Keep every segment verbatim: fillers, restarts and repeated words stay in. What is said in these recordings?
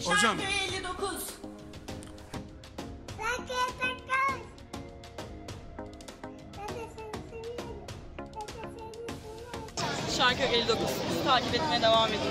Hocam. Şarköy elli dokuz. Bizi takip etmeye devam edin.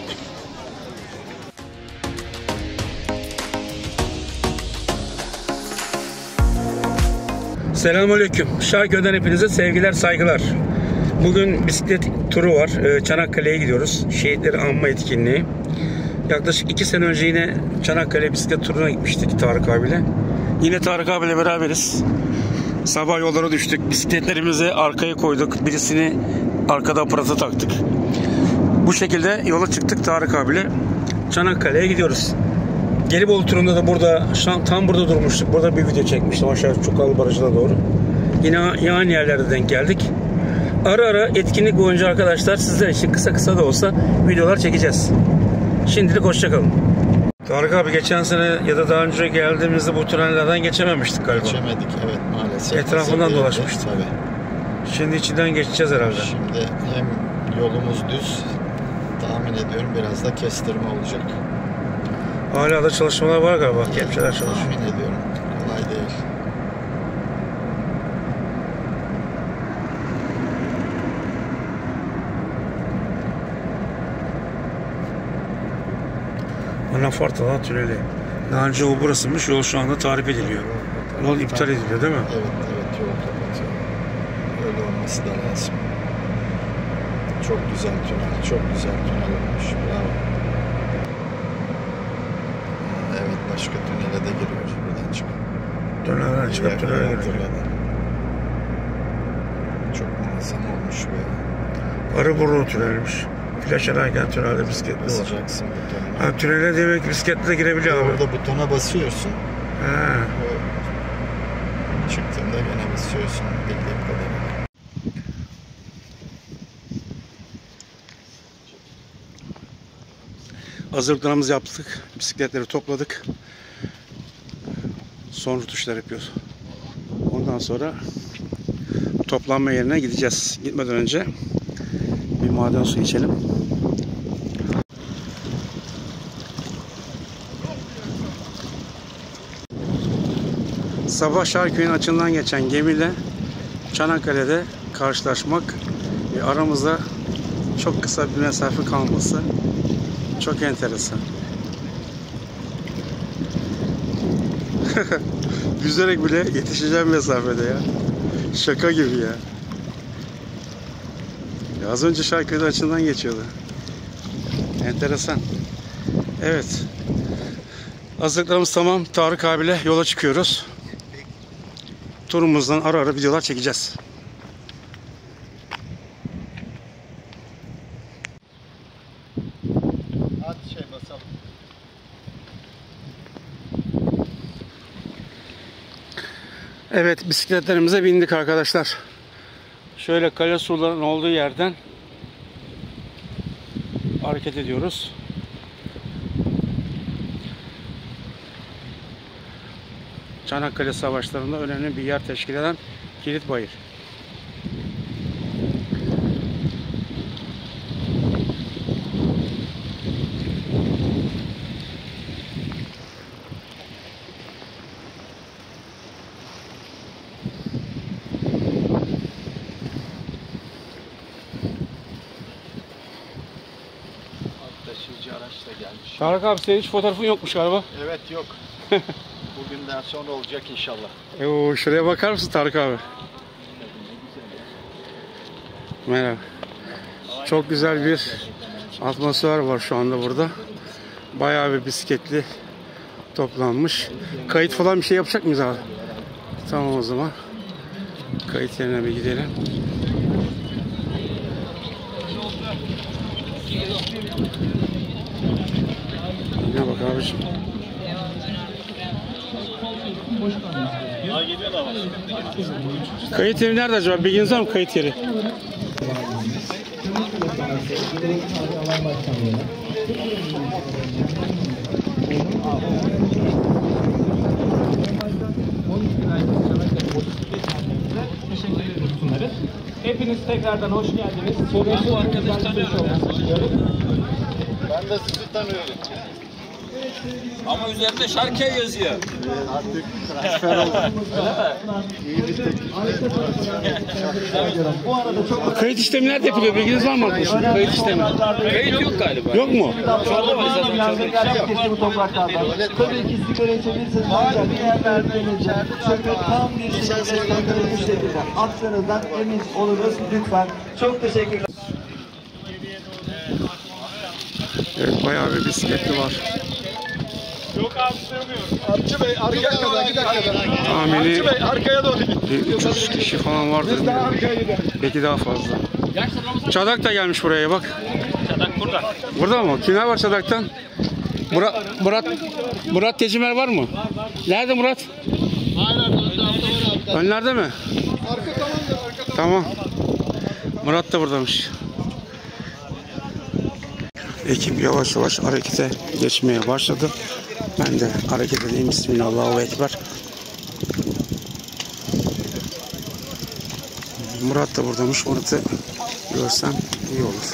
Selamünaleyküm. Şarköy'den hepinize sevgiler, saygılar. Bugün bisiklet turu var. Çanakkale'ye gidiyoruz. Şehitleri anma etkinliği. Yaklaşık iki sene önce yine Çanakkale bisiklet turuna gitmiştik Tarık abiyle. Yine Tarık abiyle beraberiz. Sabah yollara düştük. Bisikletlerimizi arkaya koyduk. Birisini arkada aparata taktık. Bu şekilde yola çıktık Tarık abiyle. Çanakkale'ye gidiyoruz. Gelibolu turunda da burada, tam burada durmuştuk. Burada bir video çekmiştim aşağı Çukalı Barajı'na doğru. Yine aynı yerlerde denk geldik. Ara ara etkinlik boyunca arkadaşlar sizler için kısa kısa da olsa videolar çekeceğiz. Şimdilik hoşçakalın. Tarık abi geçen sene ya da daha önce geldiğimizde bu tünellerden geçememiştik galiba. Geçemedik evet maalesef. Etrafından dolaşmıştık. Tabii. Şimdi içinden geçeceğiz herhalde. Şimdi hem yolumuz düz, tahmin ediyorum biraz da kestirme olacak. Hala da çalışmalar var galiba. Kepçeler çalışıyor. Tahmin ediyorum. Kolay değil. Anafartalar tüneli. Daha önce o burasıymış. Yol şu anda tarif ediliyor. Yol iptal ediliyor değil mi? Evet evet yol kapatıyor. Öyle olması da lazım. Çok güzel tünel. Çok güzel tünel olmuş. Bravo. Evet başka tünele de giriyoruz buradan çıkıp. Tünelden çıkıp tünele giriyor. Çok muazzam olmuş be. Arıburnu tünelmiş. Flash ederken tünelde bisikletli var. Basacaksın butonuna. Ha, tünele demek bisikletle de girebiliyor abi. Orada butona basıyorsun. Ha. O çıktığında gene basıyorsun bildiğim kadarıyla. Hazırlıklarımızı yaptık. Bisikletleri topladık. Son rutuşlar yapıyoruz. Ondan sonra toplanma yerine gideceğiz. Gitmeden önce bir maden suyu içelim. Sabah Şarköy'ün açığından geçen gemiyle Çanakkale'de karşılaşmak ve aramızda çok kısa bir mesafe kalması çok enteresan. Yüzerek bile yetişeceğim mesafede ya. Şaka gibi ya. Ya az önce Şarköy'de açığından geçiyordu. Enteresan. Evet. Hazırlıklarımız tamam. Tarık abiyle yola çıkıyoruz. Turumuzdan ara ara videolar çekeceğiz. Hadi şey basalım. Evet, bisikletlerimize bindik arkadaşlar. Şöyle kale surların olduğu yerden hareket ediyoruz. Çanakkale Savaşları'nda önemli bir yer teşkil eden Kilitbayır. Taşıyıcı araçla gelmiş. Tarık abi senin hiç fotoğrafın yokmuş galiba. Evet yok. Bugünden sonra olacak inşallah. E o şuraya bakar mısın Tarık abi? Merhaba. Çok güzel bir atmosfer var şu anda burada. Bayağı bir bisikletli toplanmış. Kayıt falan bir şey yapacak mıyız abi? Tamam o zaman. Kayıt yerine bir gidelim. Ne bak abiciğim. Kayıt yeri nerede acaba? Bilginiz var mı kayıt yeri? Hepiniz tekrardan hoş geldiniz. Sorunsuz arkadaşlar. Ben de sizi tanıyorum. Ama üzerinde Şarkey yazıyor. Artık transfer oldu. Öyle mi? İyi bir teklifle. Bu arada çok Kayıt işlemi nerede yapılıyor? Bilginiz var mı arkadaşlar? Kayıt işlemi. Kayıt yok galiba. Yok mu? Çorba var zaten. yangın gerçekleşti bu topraklarda. Tabii ki sigara içebilirsiniz ancak diğer verdiğinizde çöpü tam bir şekilde söndürülmüş şekilde attığınızdan emin oluruz lütfen. Çok teşekkürler. Evet, bayağı bir bisikletli var. Arçı Bey arkaya kadar bir dakika. Tahmini Arçı Bey arkaya doğru git. üç yüz kişi falan vardır. Belki daha fazla. Çadak da gelmiş buraya bak. Çadak burada. Burada mı? Kimler var Çadak'tan? Murat, Murat, Murat Tecimer var mı? Nerede Murat? Önlerde mi? Arka tamam da arka Tamam. Murat da buradaymış. Ekip yavaş yavaş harekete geçmeye başladı. Ben de hareket edeyim. Bismillahirrahmanirrahim. Murat da buradaymış. Murat'ı görsem iyi olur.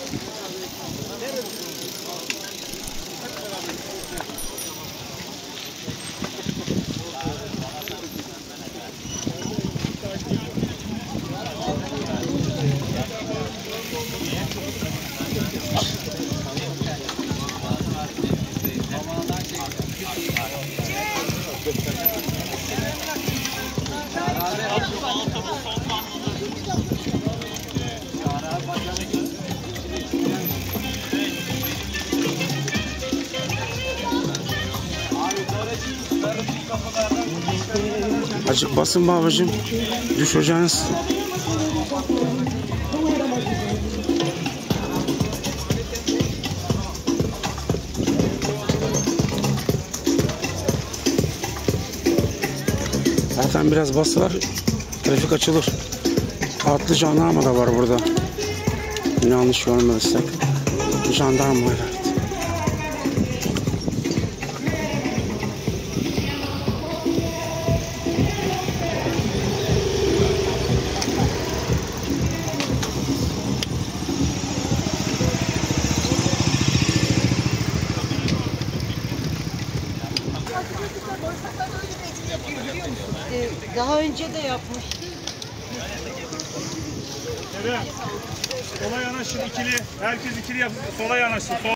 Azıcık basın babacığım. Düşeceğiniz. Zaten biraz basılar. Trafik açılır. Atlı jandarma da var burada. Yanlış görmezsek. Jandarma herhalde. Daha önce de yapmıştı. Evet. Sola yanaşın ikili. Herkes ikili yap. Sola yanaşsın. Sol.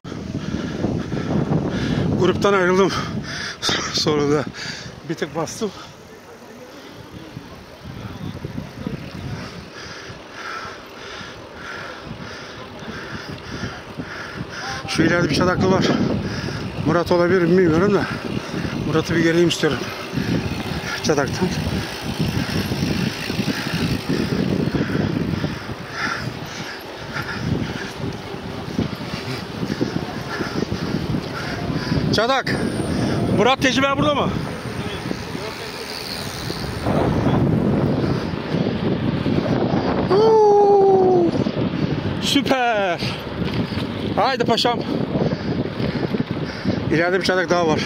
Gruptan ayrıldım. Sonra da bir tık bastım. Şu ileride bir Çadaklı var. Murat olabilir mi bilmiyorum da. Murat'ı bir göreyim istiyorum. Çadak'tan. Çadak. Murat Tecimer burada mı? Uuu, süper. Haydi paşam. İleride bir Çadak daha var.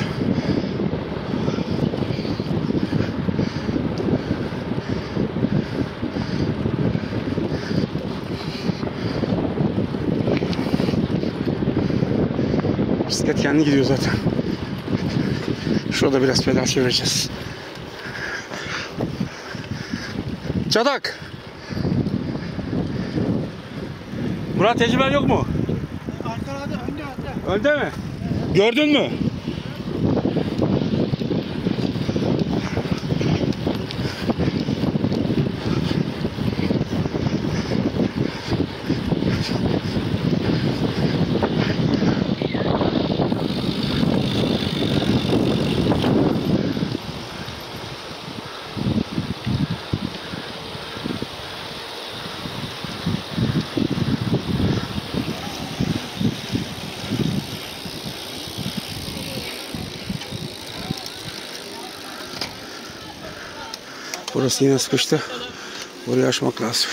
Bisiklet kendi gidiyor zaten. Şurada biraz pedal çevireceğiz. Çadak. Murat Tecimen yok mu? Arkada, önde, önde. Önde mi? Gördün mü? Burası yine sıkıştı. Burayı aşmak lazım.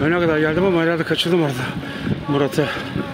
Öne kadar geldim ama herhalde kaçırdım orada Murat'ı.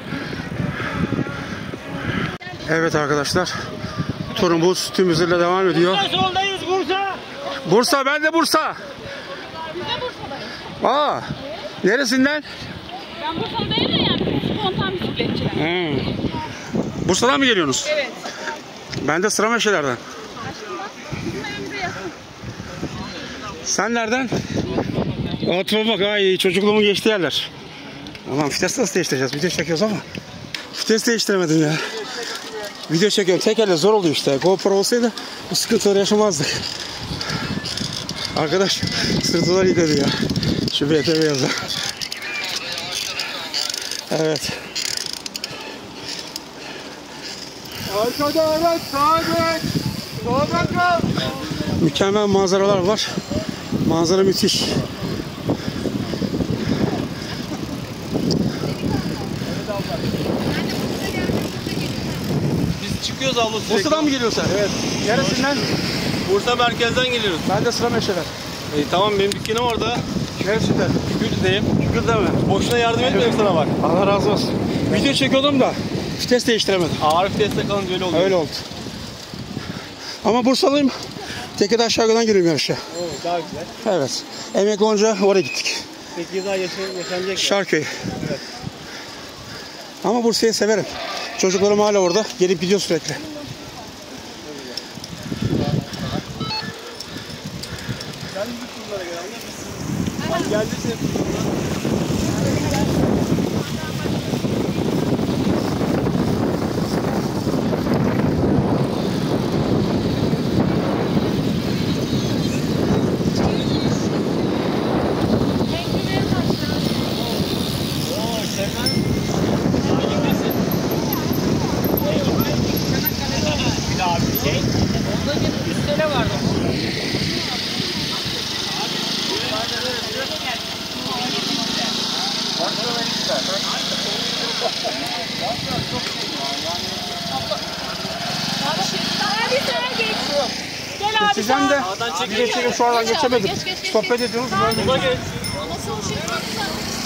Evet arkadaşlar. Turumuz tüm hızıyla devam ediyor. Soldayız Bursa. Bursa, ben de Bursa. Biz de Bursa'dayız. Aa, neresinden? Ben Bursa'dayım da yani spontan bisikletçiler. Hmm. Bursa'dan mı geliyorsunuz? Evet. Ben de Sırameşelerden. Aşkım bak bizim evimize yakın. Sen nereden? Otur bak, ay çocukluğumun geçtiği yerler. Ulan vites nasıl değiştireceğiz? Video çekiyoruz ama vites değiştiremedim ya. Video çekiyorum. Tek elle zor oluyor işte. GoPro olsaydı bu sıkıntıları yaşamazdık. Arkadaş sırtılar iyi dedi ya. Şu B T V yazdı. Evet. Arkada araç sağa geç. Sağdan kal. Mükemmel manzaralar var. Manzara müthiş. Biz çıkıyoruz abla sürekli. Bursa'dan mı geliyorsun sen? Evet. Neresinden? Bursa merkezden geliyoruz. Ben de Sırameşeler. E, tamam benim dükkanım orada. Neresinden? Gül'deyim. Şükürde mi? Boşuna yardım etmiyorum sana bak. Allah razı olsun. Video çekiyordum da vites değiştiremedim. Ağır viteste kalınca öyle oluyor. Öyle oldu. Ama Bursalıyım. Tekirdağ Şarkı'dan giriyorum yarışa. Oo, daha güzel. Evet. Emekli olunca oraya gittik. Peki daha yaşan, yaşanacak. Şarköy. Evet. Ama Bursa'yı severim. Çocuklarım hala orada. Gelip gidiyor sürekli. Sen bizim turlara gel anne. Biz geldik senin turlara. Gel abi Sizden de Sağdan video çekim şu an geçemedim. Geç, geç, geç, Sohbet ediyoruz. Böyle Buna geç. Nasıl şey varsa.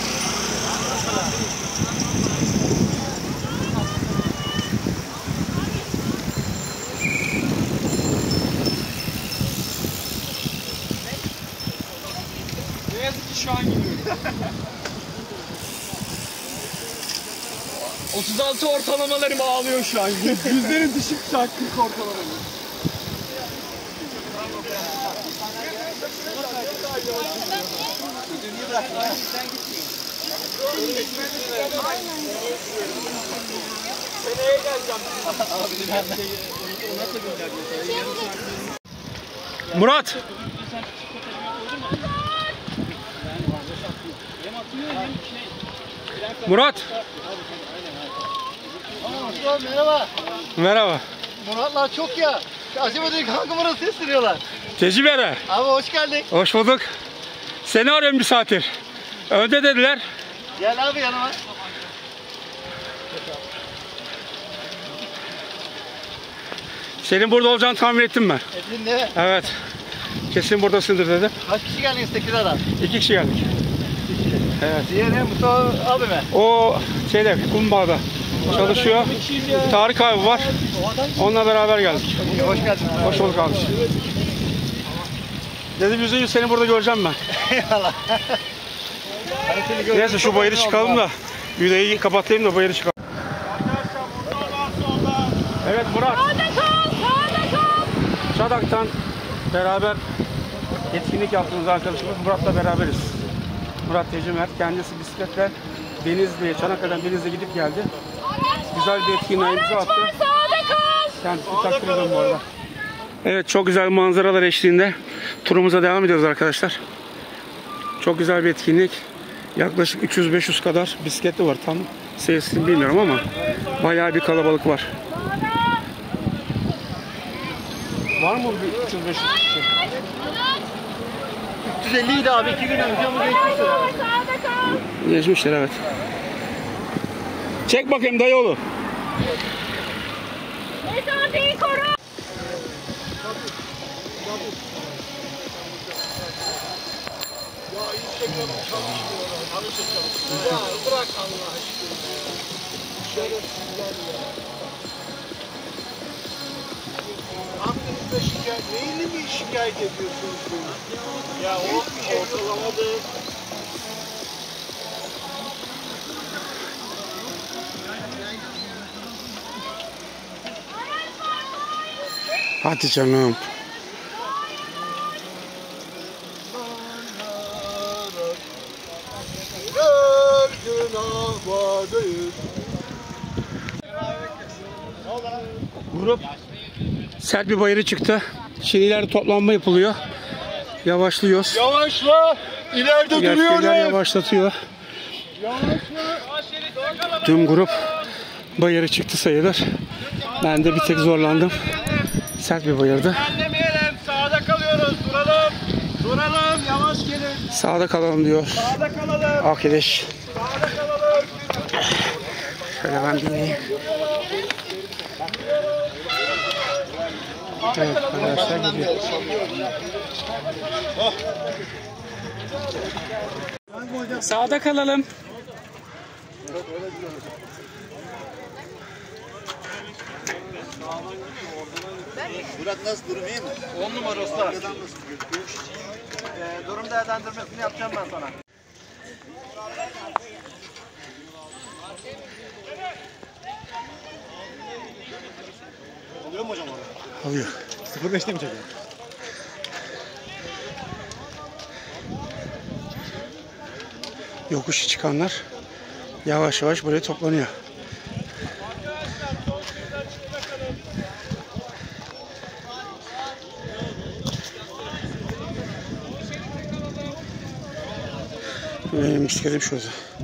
Ne yazık ki şu an gidiyoruz. otuz altı ortalamalarım ağlıyor şu an. Yüzlerin düşük şu an kırk ortalamalarım. Seneye geleceğim. Murat. Murat. Merhaba. Merhaba. Muratlar çok ya. Acaba diyor kanka burası sesleniyorlar. Tecrübere. Abi hoş geldin. Hoş bulduk. Seni arıyorum bir saattir. Önde dediler. Gel abi yanıma. Senin burada olacağını tahmin ettim ben. Edin de. Evet. Kesin buradasındır dedim. Kaç kişi geldiniz Tekirdağ'dan? İki kişi geldik. Evet. Diğeri Mustafa abi mi? O şeyde Kumbağa'da çalışıyor. Tarık abi var. Onunla beraber geldik. Hoş geldin. Hoş bulduk abi. Dedim yüzde yüz seni burada göreceğim ben. Eyvallah. Neyse şu bayırı çıkalım da yüreği kapatayım da bayırı çıkalım. Evet Murat. Sağda kal, sağda kal. Çadak'tan beraber etkinlik yaptığımız arkadaşımız Murat'la beraberiz. Murat Tecrümer kendisi bisikletle Denizli'ye, Çanakkale'den Denizli'ye gidip geldi. Güzel bir etkinliğe imza attı. Sağda kal. Kendisini takdir ediyorum bu arada. Evet, çok güzel manzaralar eşliğinde turumuza devam ediyoruz arkadaşlar. Çok güzel bir etkinlik. Yaklaşık üç yüz beş yüz kadar bisikletli var. Tam sayısını bilmiyorum ama bayağı bir kalabalık var. Var mı bir üç yüz beş yüz kişi? üç yüz elli idi abi. iki gün önce ama geçmişler. Sağda kal. Geçmişler evet. Çek bakayım dayıoğlu. Mesafeyi koru. Ya bırak Allah aşkına ya. Şerefsizler ya. Aklınızda şikayet, neyini mi şikayet ediyorsunuz beni? Ya o ortalamadır. Hadi canım. Grup sert bir bayırı çıktı. Şimdi ileride toplanma yapılıyor. Yavaşlıyoruz. Yavaşla. İleride Gerçekler duruyorum. yavaşlatıyor. Tüm grup bayırı çıktı sayılır. Ben de bir tek zorlandım. Sert bir bayırdı. Enlemeyelim. Sağda kalıyoruz. Duralım. Duralım. Yavaş gelin. Sağda kalalım diyor Sağda kalalım. arkadaş. Sağda kalalım. Şöyle ben dinleyeyim. Evet arkadaşlar gidiyor. Sağda kalalım. Murat nasıl durum, iyi mi? On numara usta. Arkadan nasıl gözüküyor? Ee, durum değerlendirmesini yapacağım ben sana. Oluyor mu hocam orada? Alıyor. sıfır beşte mi çekiyor? Yokuşu çıkanlar yavaş yavaş buraya toplanıyor. Benim bisikletim şurada.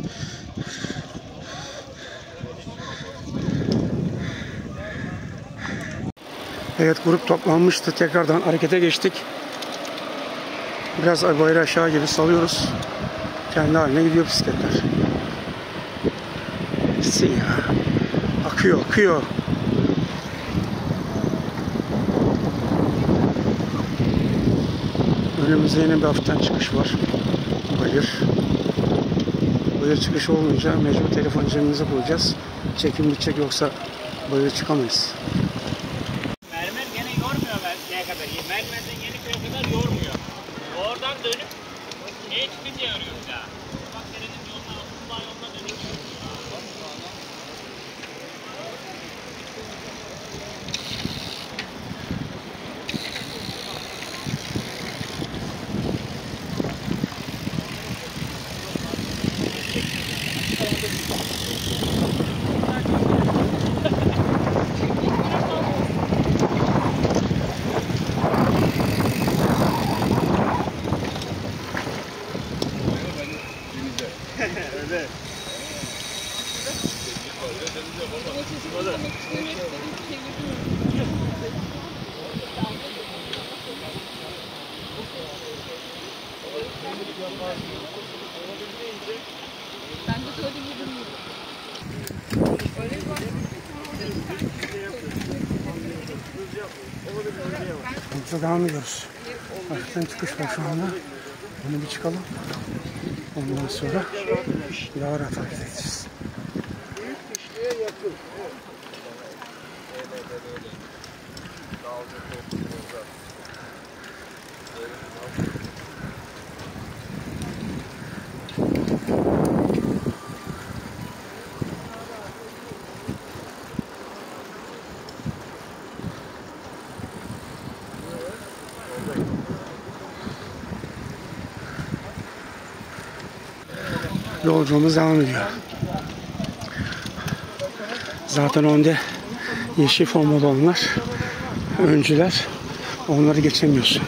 Evet, grup toplanmıştı. Tekrardan harekete geçtik. Biraz bayrağı aşağı gibi salıyoruz. Kendi haline gidiyor bisikletler. Gitsin ya. Akıyor, akıyor. Önümüzde yine bir hafiften çıkış var. Bayır. Bayır çıkışı olmayınca mecbur telefon cebimize koyacağız. Çekim bitecek, yoksa bayır çıkamayız. Mermer gene yormuyor ne kadar. Mermerden yeni köye kadar yormuyor. Oradan dönüp neye çıkınca yoruyor bir daha. Bak derenin yoluna, Aslında yoluna dönüp. Burada devam ediyoruz. Hafiften çıkış var şu anda. Bunu bir çıkalım. Ondan sonra daha rahat hareket edeceğiz. Yolculuğumuz devam ediyor. Zaten önde yeşil formalı olanlar öncüler. Onları geçemiyorsun.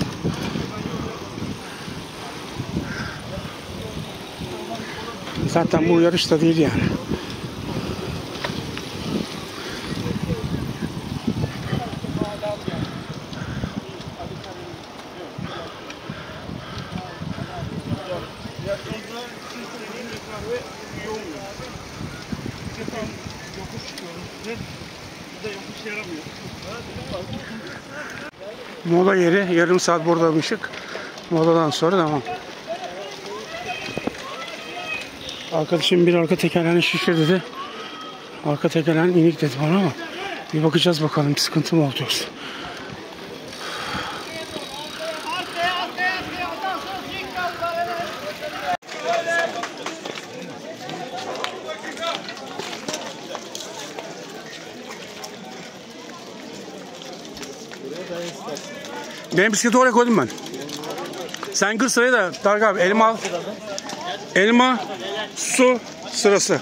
Zaten bu yarış da değil yani. Mola yeri, yarım saat buradaymışık. Moladan sonra devam. Arkadaşım bir arka tekerleğini şişir dedi. Arka tekerleğin inik dedi bana ama bir bakacağız bakalım, bir sıkıntı mı olacak. Benim bisikleti oraya koydum ben. Sen kır sırayı da Tarık abi, elma al. Elma, su sırası.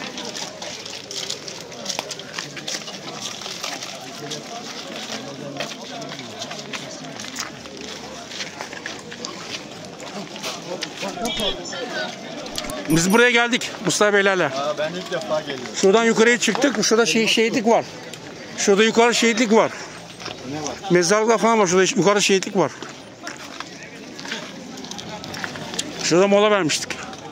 Biz buraya geldik Mustafa Beylerle. Aa, ben ilk defa geliyorum. Şuradan yukarıya çıktık. Şurada şey, şehitlik var. Şurada yukarı şehitlik var. Ne var? Mezarlıklar falan var. Şurada yukarı şehitlik var. Şurada mola vermiştik.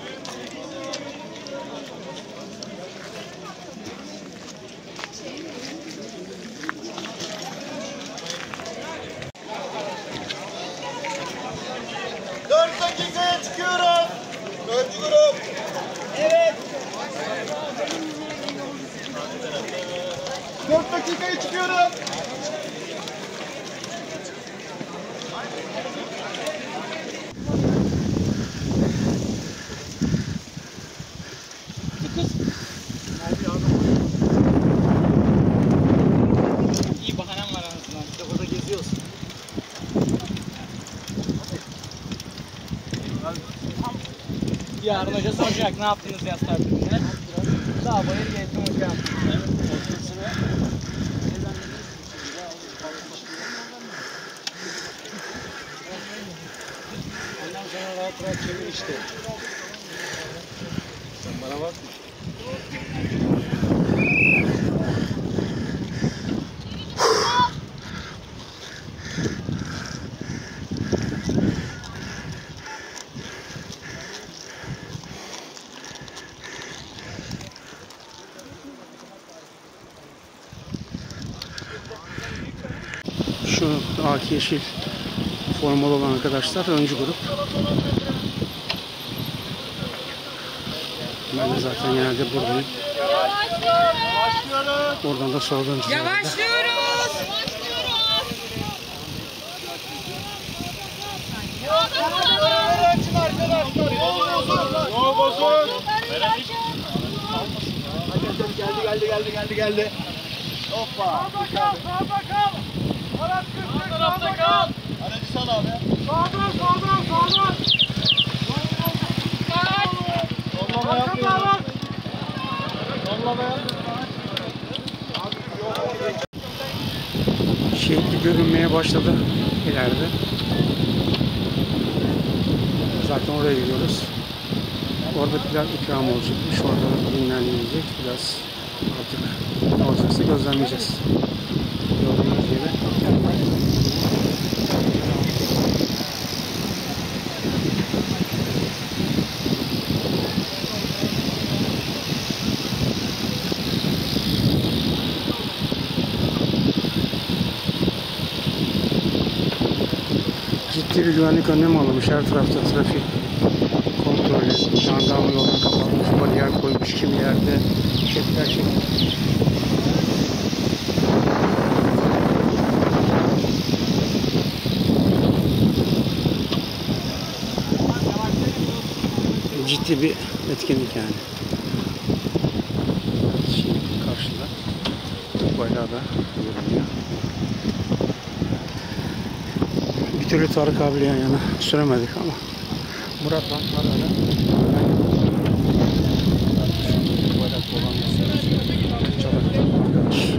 dört dakikaya çıkıyorum. Dördüncü grup. Evet. dört dakikaya çıkıyorum. İyi bahanem var anasından. İşte burada geziyoruz. Yarın hoca soracak ne yaptınız yaz tatilinde? Daha bayır gezdim hocam. Ondan sonra rahat rahat çevir işte. Sen bana bakma. Şu Aki Yeşil formalı olan arkadaşlar öncü grup. Ben de zaten genelde buradayım. Oradan da sonra döneceğiz. Yavaşlıyoruz. Yol bozun. Geldi geldi geldi geldi geldi. Hoppa. Sağda kal, sağda kal. Araç kırk, sağda kal. Aracı sal abi. Sağdan, sağdan, sağdan. Sollama yapmıyorum. Sollama yapmıyorum. Şehitli görünmeye başladı ileride. Zaten oraya gidiyoruz. Orada pilav ikram olacakmış. Orada dinlenmeyecek. Biraz artık ne olacaksa gözlemleyeceğiz. Gördüğünüz gibi. Ciddi bir güvenlik önlemi alınmış. Her tarafta trafik kontrolü, jandarma yolunu kapatmış, bariyer koymuş, kimi yerde şeritler çekmiş. Ciddi bir etkinlik yani. Şimdi karşıda bayrağı da görünüyor. Bir türlü Tarık abiyle yan yana süremedik ama Murat'la arada bayrak olan Çanak'tan arkadaş.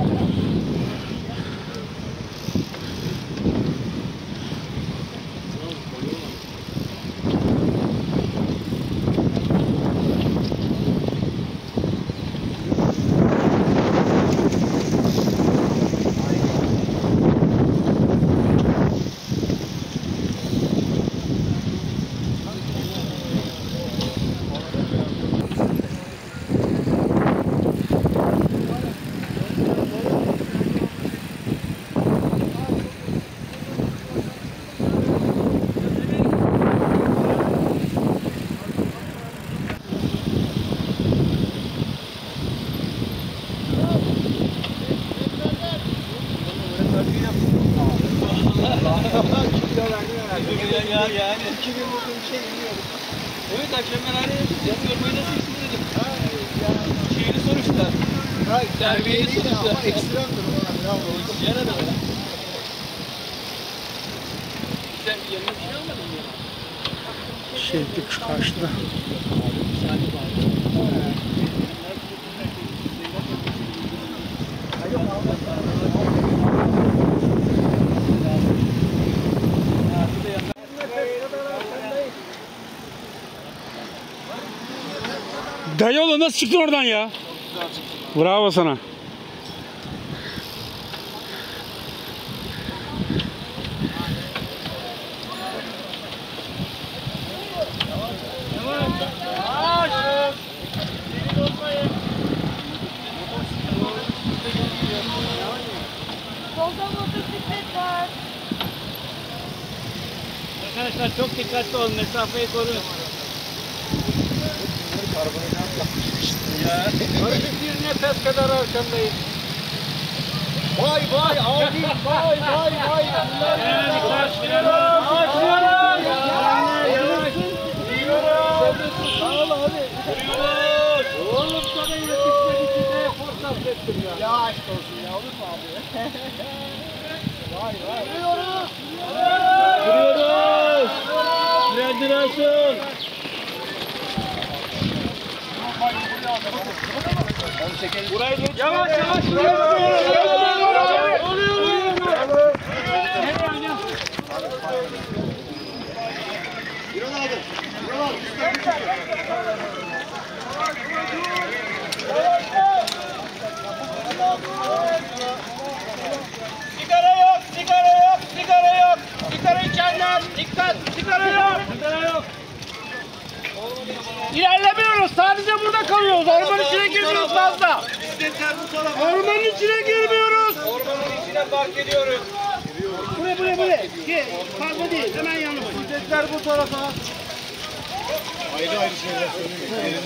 Ya yani. iki bin bugün bir şey bilmiyorum. Evet akşam ben araya yapacağım. Görmeyi nasıl isim dedim. Ha ya. Şeyli sonuçta. Ha terbiyeli sonuçta. Ama ekstremdir ona. Bravo. Yana da öyle. Sen yanına bir şey almadın mı? Şehitlik şu karşıda. Dayı oğlum nasıl çıktın oradan ya? Bravo sana. Solda motosiklet var. Arkadaşlar çok dikkatli olun, mesafeyi koruyun. Ya. Bir nefes kadar arkamdayım. Vay vay abi. Vay vay vay. Yavaş Sağ ol abi. Oğlum sana yetişmek için ne efor sarf ettim ya. Ya aşk olsun ya olur mu abi? Vay vay. Duruyoruz. Frendirasyon. Burayı geç. Yavaş yavaş. Sigara yok, sigara yok, sigara yok. Sigara içenler, dikkat, sigara yok. Sigara yok. İlerlemiyoruz, sadece burada kalıyoruz. Ormanın içine girmiyoruz fazla. Ormanın içine girmiyoruz. Ormanın içine park ediyoruz. Buraya, buraya, buraya. Gel, fazla değil, hemen yanımız. Bisikletler bu tarafa. Ayrı ayrı şeyler söylemeyin.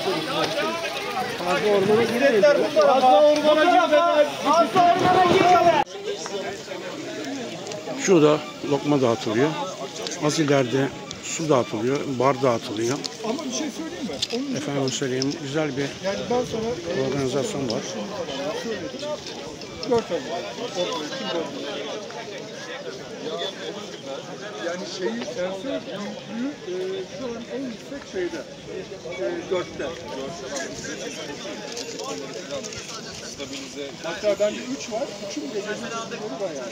Fazla ormana girmeyin. Fazla ormana girmeyin. Fazla ormana girmeyin. Şurada lokma dağıtılıyor. Az ileride su dağıtılıyor, bar dağıtılıyor. Ama bir şey söyleyeyim mi? Onun Efendim söyleyeyim, güzel bir yani ben sana organizasyon var. dört ay. Kim dört Yani şeyi Ersoy büyüklüğü e, şu an en yüksek şeyde. E, dörtte. Hatta bende üç var. Üçün de gözüküyor bayağı.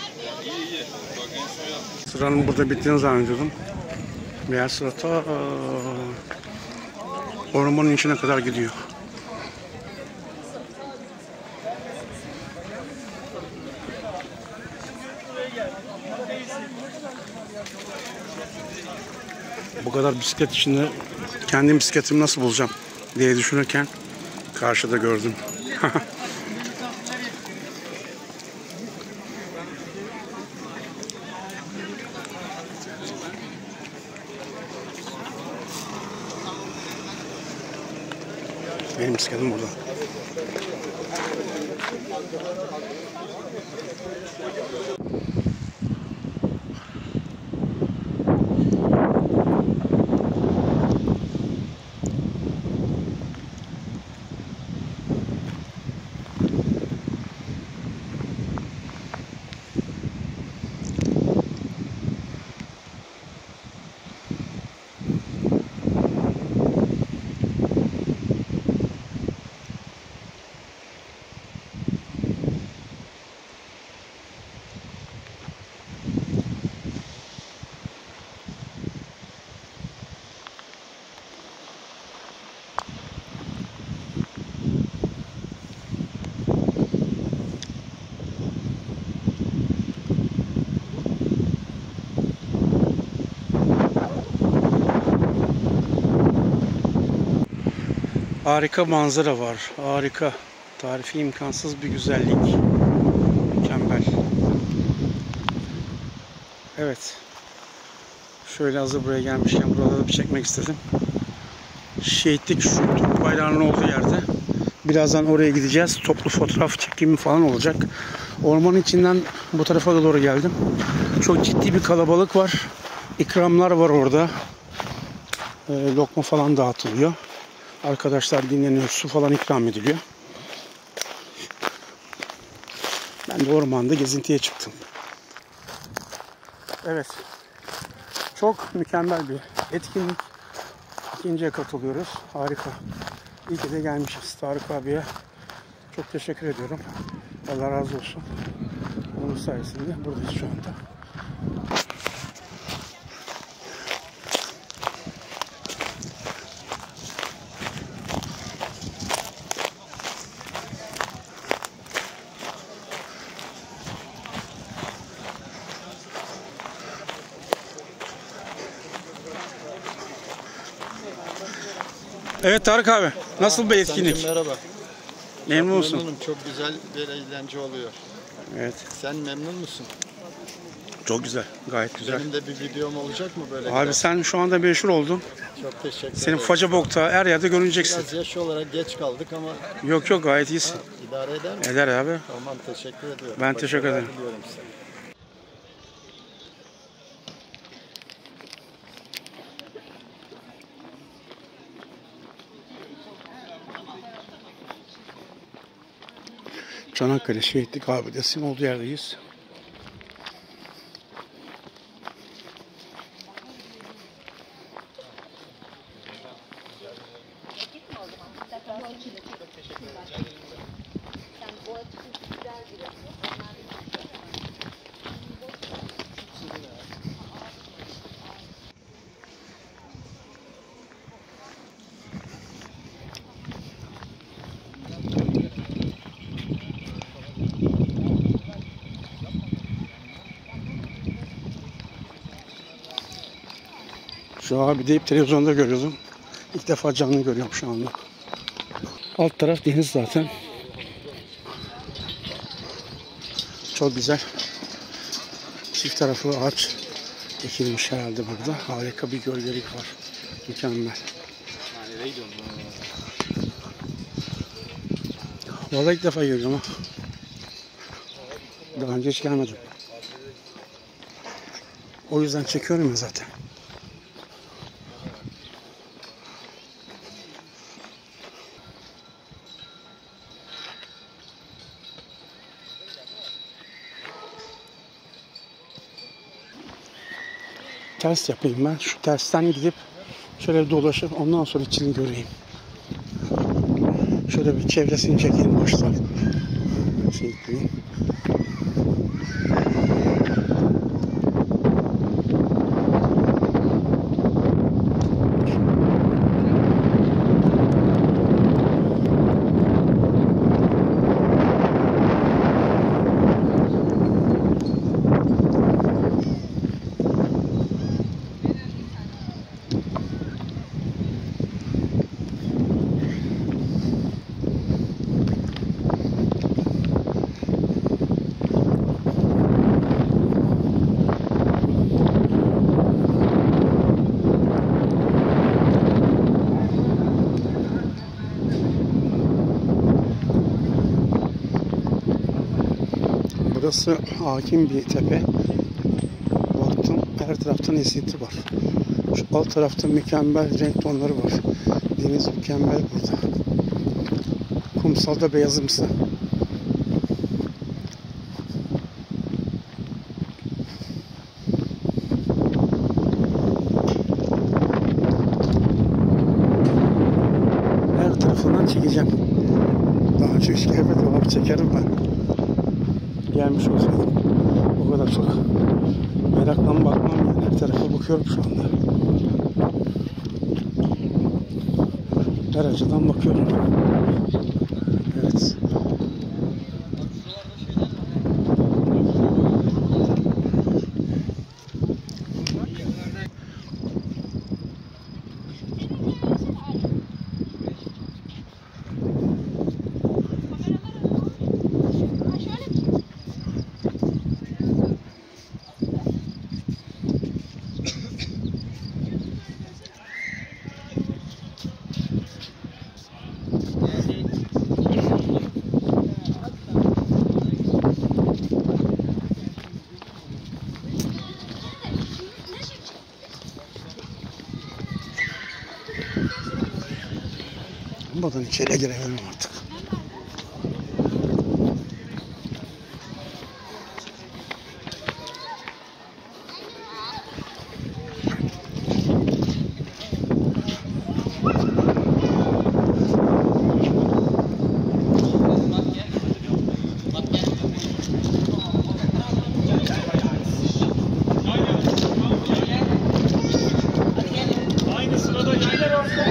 Sıranın burada bittiğini zannediyordum. Meğer sıra ta ormanın içine kadar gidiyor. Bu kadar bisiklet içinde kendi bisikletimi nasıl bulacağım diye düşünürken karşıda gördüm. Benim bisikletim burada. Harika manzara var. Harika. Tarifi imkansız bir güzellik. Mükemmel. Evet. Şöyle hazır buraya gelmişken burada da bir çekmek istedim. Şehitlik şu Türk bayrağının olduğu yerde. Birazdan oraya gideceğiz. Toplu fotoğraf çekimi falan olacak. Ormanın içinden bu tarafa doğru geldim. Çok ciddi bir kalabalık var. İkramlar var orada. E, lokma falan dağıtılıyor. Arkadaşlar dinleniyor. Su falan ikram ediliyor. Ben de ormanda gezintiye çıktım. Evet. Çok mükemmel bir etkinlik. İkinciye katılıyoruz. Harika. İyi ki de gelmişiz. Tarık abiye çok teşekkür ediyorum. Allah razı olsun. Onun sayesinde buradayız şu anda. Evet Tarık abi, nasıl bir etkinlik? Sancım, merhaba. Memnun musun? Memnunum, çok güzel bir eğlence oluyor. Evet. Sen memnun musun? Çok güzel, gayet güzel. Benim de bir videom olacak mı böyle? Abi gider? Sen şu anda meşhur oldun. Çok teşekkür ederim. Senin Facabok'ta her yerde görüneceksin. Biraz yaş olarak geç kaldık ama... Yok yok, gayet iyisin. İdare eder mi? Eder abi. Tamam, teşekkür ediyorum. Ben teşekkür ederim. Size. Çanakkale Şehitlik Abidesi'nin olduğu yerdeyiz. Şu abi deyip televizyonda görüyordum. İlk defa canlı görüyorum şu anda. Alt taraf deniz zaten. Çok güzel. Çift tarafı ağaç ekilmiş herhalde burada. Harika bir gölgelik var. Mükemmel. Vallahi ilk defa görüyorum ha. Daha önce hiç gelmedim. O yüzden çekiyorum ya zaten. Ters yapayım ben. Şu tersten gidip şöyle bir dolaşıp ondan sonra içini göreyim. Şöyle bir çevresini çekeyim baştan. Şey yapayım. Burası hakim bir tepe. Baktım her taraftan esinti var. Şu alt tarafta mükemmel renk tonları var. Deniz mükemmel burada. Kumsalda beyazımsı. Her tarafından çekeceğim. Daha önce hiç gelmedim abi, çekerim ben. Gelmiş olsaydım o kadar çok merakla bakmam yani, her tarafa bakıyorum şu anda. Her açıdan bakıyorum. Evet. ısınmadan içeriye girebilirim artık. Aynı sırada yaylar olsun.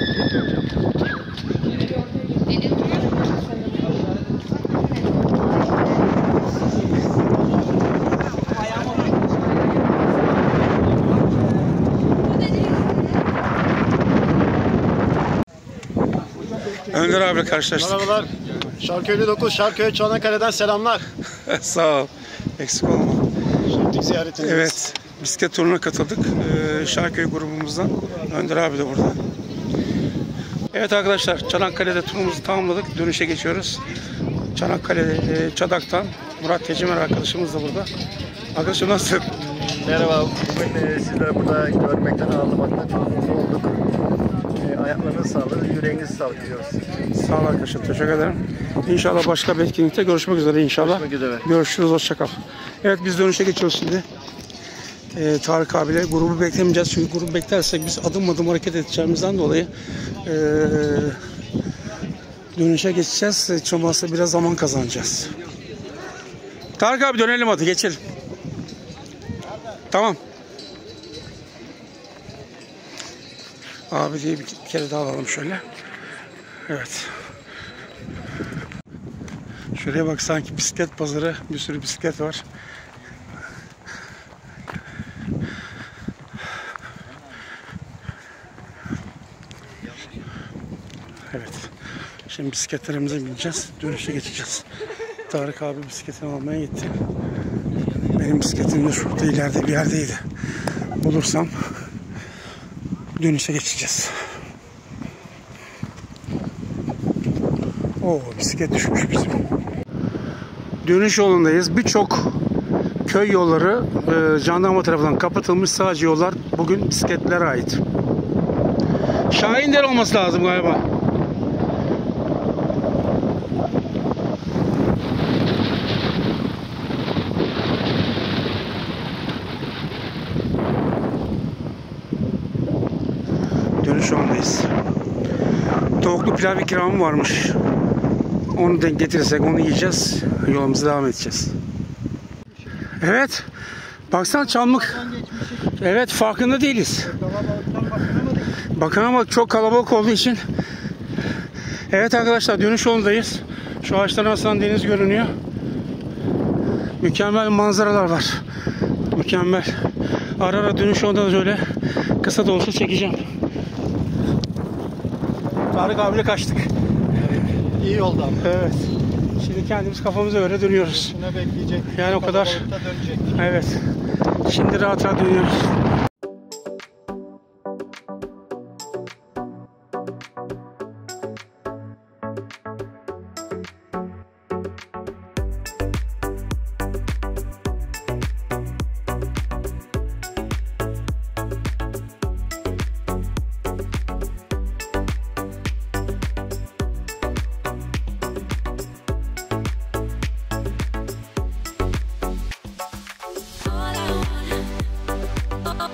Önder abi karşılaştık. Merhabalar. Şarköylü dokuz, Şarköy Çanakkale'den selamlar. Sağ ol. Eksik olma. Şehitlik ziyaretiniz. Evet. Bisiklet turuna katıldık. Ee, Şarköy grubumuzdan. Önder abi de burada. Evet arkadaşlar. Çanakkale'de turumuzu tamamladık. Dönüşe geçiyoruz. Çanakkale e, Çadak'tan Murat Tecimer arkadaşımız da burada. Arkadaşım nasıl? Merhaba. Bugün e, sizleri burada görmekten, ağırlamaktan çok mutlu olduk. E, ayaklarınız sağlık, yüreğiniz sağlık diyoruz. Sağ ol arkadaşlar. Teşekkür ederim. İnşallah başka bir etkinlikte görüşmek üzere inşallah. Görüşmek üzere. Görüşürüz. Hoşça kal. Evet biz dönüşe geçiyoruz şimdi. Ee, Tarık abiyle grubu beklemeyeceğiz. Çünkü grubu beklersek biz adım adım hareket edeceğimizden dolayı ee, dönüşe geçeceğiz. Çoğalsa biraz zaman kazanacağız. Tarık abi dönelim hadi geçelim. Tamam. Abi diye bir kere daha alalım şöyle. Evet. Şuraya bak sanki bisiklet pazarı, bir sürü bisiklet var. Evet. Şimdi bisikletlerimize bineceğiz. Dönüşe geçeceğiz. Tarık abi bisikletini almaya gitti. Benim bisikletim de şurada ileride bir yerdeydi. Bulursam dönüşe geçeceğiz. Oo, bisiklet düşmüş bizim. Dönüş yolundayız. Birçok köy yolları e, jandarma tarafından kapatılmış. Sadece yollar bugün bisikletlere ait. Şahindere olması lazım galiba. Dönüş yolundayız. Tavuklu pilav ikramı varmış. Onu denk getirirsek onu yiyeceğiz. Yolumuza devam edeceğiz. Evet. Baksana Çamlık. Evet farkında değiliz. Bakın ama çok kalabalık olduğu için. Evet arkadaşlar dönüş yolundayız. Şu ağaçtan aslan deniz görünüyor. Mükemmel manzaralar var. Mükemmel. Ara ara dönüş yolunda da öyle kısa da olsa çekeceğim. Tarık abiyle kaçtık. İyi oldu ama. Evet. Şimdi kendimiz kafamıza göre dönüyoruz. Şuna bekleyecek. Yani o kadar. Dönecek. Evet. Şimdi rahat rahat dönüyoruz. All I want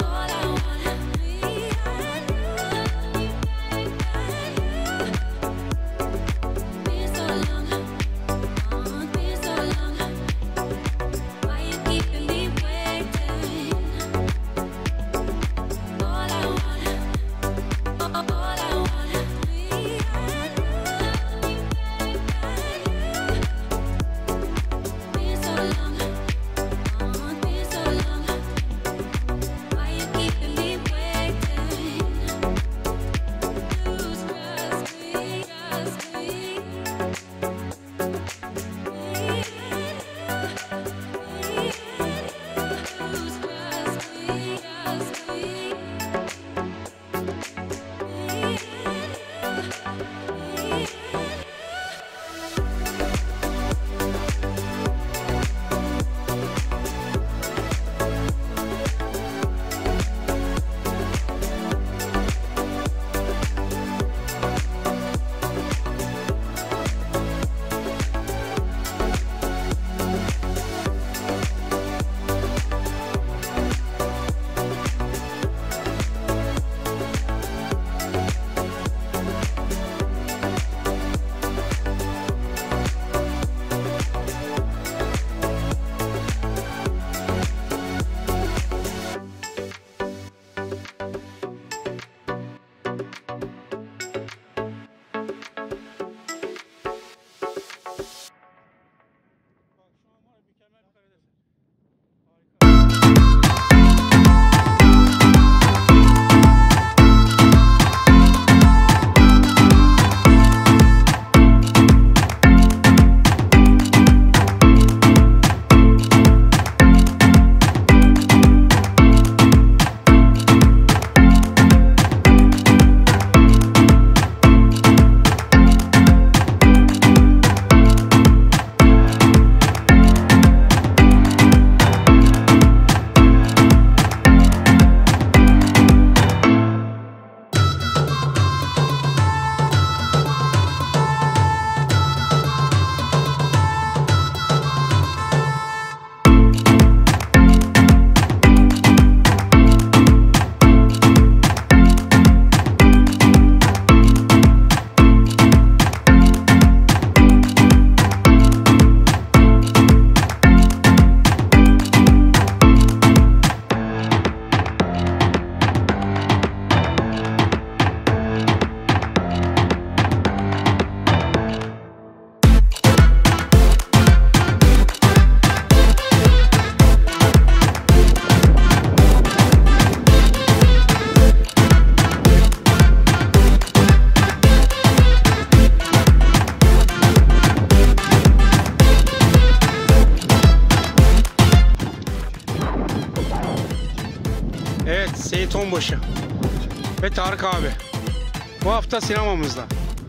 Evet, Seyit Onbaşı ve Tarık abi. Bu hafta sinemamızda.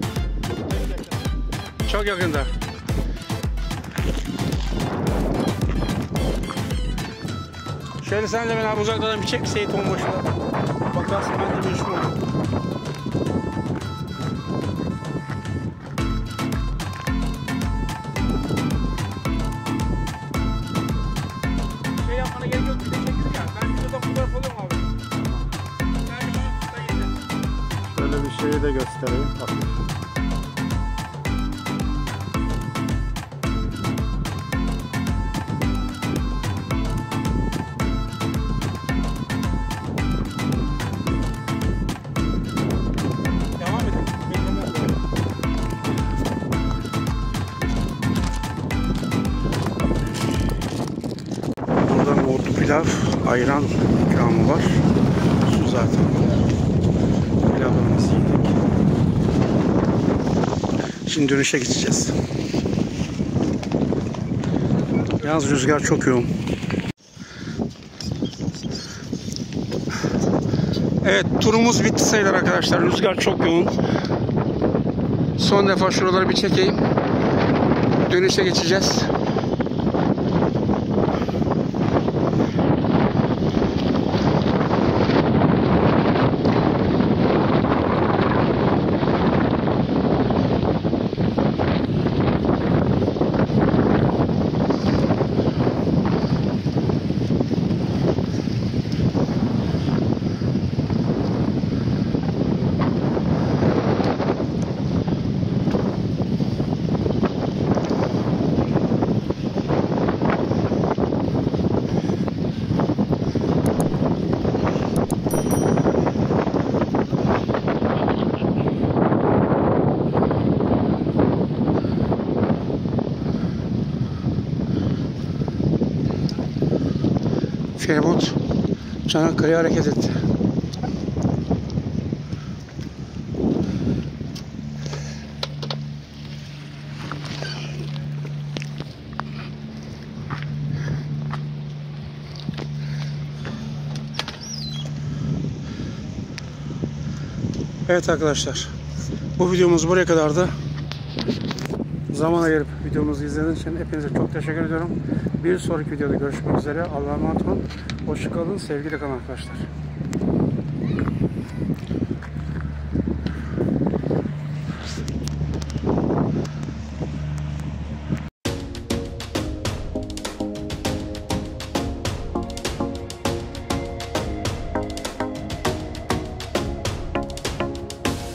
Çok yakında. Şöyle sen de ben abi uzaktan bir çek Seyit Onbaşı'na. Bakarsın ben de bir işim olur. Şey yapmana gerek yok, bir de çekilir ya. Ben videoda fotoğraf alıyorum abi. Yani bana da yeter. Şöyle bir şeyi de göstereyim. Bakın. Devam edelim. Burada nohutlu pilav, ayran ikramı var. Su zaten. Pilavlarımızı yedik. Şimdi dönüşe geçeceğiz. Yalnız rüzgar çok yoğun. Evet, turumuz bitti sayılır arkadaşlar. Rüzgar çok yoğun. Son defa şuraları bir çekeyim. Dönüşe geçeceğiz. Feribot Çanakkale'ye hareket etti. Evet arkadaşlar, bu videomuz buraya kadardı. Zaman ayırıp videomuzu izlediğiniz için hepinize çok teşekkür ediyorum. Bir sonraki videoda görüşmek üzere. Allah'a emanet olun. Hoşça kalın. Sevgiyle kalın arkadaşlar.